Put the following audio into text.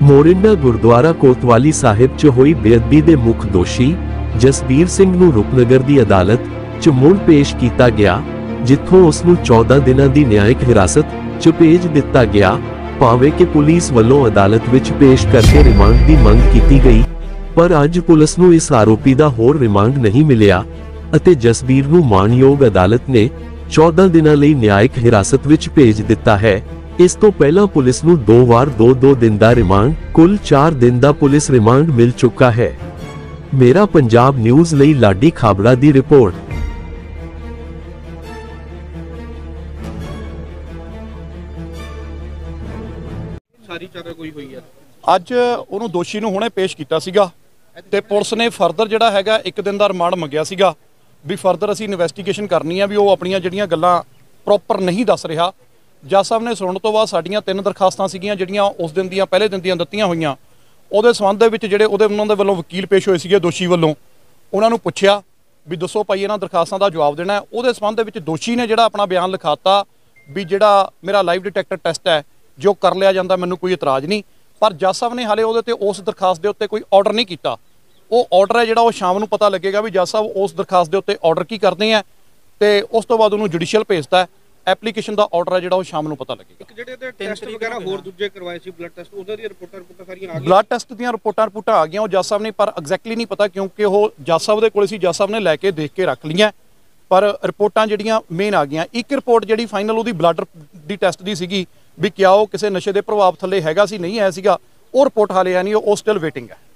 Morinda gurdwara कोतवाली साहिब च होई बेअदबी दे मुख दोषी जसबीर सिंह नूं रूपनगर दी अदालत च मुड़ पेश कीता गया, जिथों उस नूं 14 दिनां दी न्यायिक हिरासत च भेज दिता गया। भावें कि पुलिस वल्लों अदालत विच पेश करके रिमांड दी मंग कीती गई, पर अज पुलिस नूं इस आरोपी दा होर रिमांड नहीं मिलिया अते जसबीर नूं माणयोग अदालत ने 14 दिनां लई न्यायिक हिरासत विच भेज दिता है। इस तो पहला पुलिस नूं 2 वार 2-2 दिन दा रिमांड, कुल 4 दिन दा पुलिस रिमांड मिल चुका है। मेरा पंजाब न्यूज़ लई लाडी खाबड़ा दी रिपोर्ट। सारी चारा कोई हुई है ਅੱਜ ਉਹਨੂੰ ਦੋਸ਼ੀ ਨੂੰ ਹੁਣੇ ਪੇਸ਼ ਕੀਤਾ ਸੀਗਾ ਤੇ ਪੁਲਿਸ ਨੇ ਫਰਦਰ ਜਿਹੜਾ ਹੈਗਾ 1 ਦਿਨ ਦਾ ਰਿਮਾਂਡ ਮੰਗਿਆ ਸੀਗਾ ਵੀ ਫਰਦਰ ਅਸੀਂ ਇਨਵੈਸਟੀਗੇਸ਼ਨ ਕਰਨੀ ਆ ਵੀ ਉਹ ਆਪਣੀਆਂ ਜਿਹੜੀਆਂ ਗੱਲਾਂ ਪ੍ਰੋਪਰ ਨਹੀਂ ਦੱਸ ਰਿਹਾ। ਜੱਜ ਸਾਹਿਬ ਨੇ ਸੁਣਨ ਤੋਂ ਬਾਅਦ ਸਾਡੀਆਂ 3 ਦਰਖਾਸਤਾਂ ਸੀਗੀਆਂ ਜਿਹੜੀਆਂ ਉਸ ਦਿਨ ਦੀਆਂ ਪਹਿਲੇ ਦਿਨ ਦੀਆਂ ਦਿੱਤੀਆਂ ਹੋਈਆਂ, ਉਹਦੇ ਸੰਬੰਧ ਦੇ ਵਿੱਚ ਜਿਹੜੇ ਉਹਨਾਂ ਦੇ ਵੱਲੋਂ ਵਕੀਲ ਪੇਸ਼ ਹੋਏ ਸੀਗੇ ਦੋਸ਼ੀ ਵੱਲੋਂ, ਉਹਨਾਂ ਨੂੰ ਪੁੱਛਿਆ ਵੀ ਦੱਸੋ ਭਾਈ ਇਹਨਾਂ ਦਰਖਾਸਤਾਂ ਦਾ ਜਵਾਬ ਦੇਣਾ। ਉਹਦੇ ਸੰਬੰਧ ਦੇ ਵਿੱਚ ਦੋਸ਼ੀ ਨੇ ਜਿਹੜਾ ਆਪਣਾ ਬਿਆਨ ਲਿਖਾਤਾ ਵੀ ਜਿਹੜਾ ਮੇਰਾ ਲਾਈਵ ਡਿਟੈਕਟਰ ਟੈਸਟ ਹੈ ਜੋ ਕਰ ਲਿਆ ਜਾਂਦਾ, ਮੈਨੂੰ ਕੋਈ ਇਤਰਾਜ਼ ਨਹੀਂ। पर जज साहब ने हाले ਉਹਦੇ ਤੇ ਉਸ ਦਰਖਾਸਤ ਦੇ ਉੱਤੇ ਕੋਈ ਆਰਡਰ ਨਹੀਂ ਕੀਤਾ। ਉਹ ਆਰਡਰ ਹੈ ਜਿਹੜਾ ਉਹ ਸ਼ਾਮ ਨੂੰ ਪਤਾ ਲੱਗੇਗਾ ਵੀ ਜੱਜ ਸਾਹਿਬ ਉਸ ਦਰਖਾਸਤ ਦੇ ਉੱਤੇ ਆਰਡਰ ਕੀ ਕਰਦੇ ਆ ਤੇ ਉਸ ਤੋਂ ਬਾਅਦ ਉਹਨੂੰ ਜੁਡੀਸ਼ੀਅਲ ਭੇਜਦਾ। ਐਪਲੀਕੇਸ਼ਨ ਦਾ ਆਰਡਰ ਹੈ ਜਿਹੜਾ ਉਹ ਸ਼ਾਮ ਨੂੰ ਪਤਾ ਲੱਗੇਗਾ। ਜਿਹੜੇ ਤੇ ਟੈਸਟ ਵਗੈਰਾ ਹੋਰ ਦੂਜੇ ਕਰਵਾਏ ਸੀ ਬਲੱਡ ਟੈਸਟ, ਉਹਨਾਂ ਦੀਆਂ ਰਿਪੋਰਟਾਂ ਸਾਰੀਆਂ ਆ ਗਈਆਂ। ਬਲੱਡ ਟੈਸਟ ਦੀਆਂ ਰਿਪੋਰਟਾਂ ਆ ਗਈਆਂ ਉਹ ਜੱਜ ਸਾਹਿਬ ਨੇ, ਪਰ ਐਗਜ਼ੈਕਟਲੀ ਨਹੀਂ ਪਤਾ ਕਿਉਂਕਿ ਉਹ ਜੱਜ ਸਾਹਿਬ ਦੇ ਕੋਲ ਸੀ, ਜੱਜ ਸਾਹਿਬ ਨੇ ਲੈ ਕੇ ਦੇਖ ਕੇ ਰੱਖ ਲਈਆਂ, ਪਰ ਰਿਪੋਰਟਾਂ ਜਿਹੜੀਆਂ ਮੇਨ ਆ ਗਈਆਂ। ਇੱਕ ਰਿਪੋਰਟ ਜਿਹੜੀ ਫਾਈਨਲ ਉਹਦੀ ਬਲੱਡ ਦੀ ਟੈਸਟ ਦੀ ਸੀਗੀ ਵੀ ਕਿਆ ਉਹ ਕਿਸੇ ਨਸ਼ੇ ਦੇ ਪ੍ਰਭਾਵ ਥੱਲੇ ਹੈਗਾ ਸੀ, ਨਹੀਂ ਆਇਆ ਸੀਗਾ, ਉਹ ਰਿਪੋਰਟ ਹਾਲੇ ਹੈ ਨਹੀਂ, ਉਹ ਸਟਿਲ ਵੇਟਿੰਗ ਹੈ।